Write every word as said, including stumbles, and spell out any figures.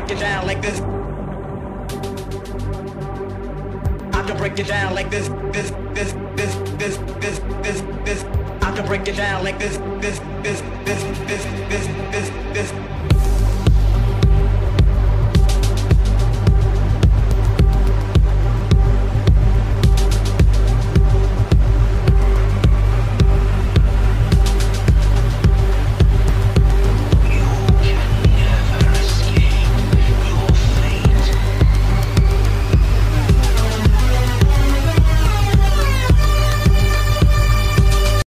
break it down like this. I can break it down like this, this, this, this, this, this, this, this. I can break it down like this, this, this, this, this, this, this, this.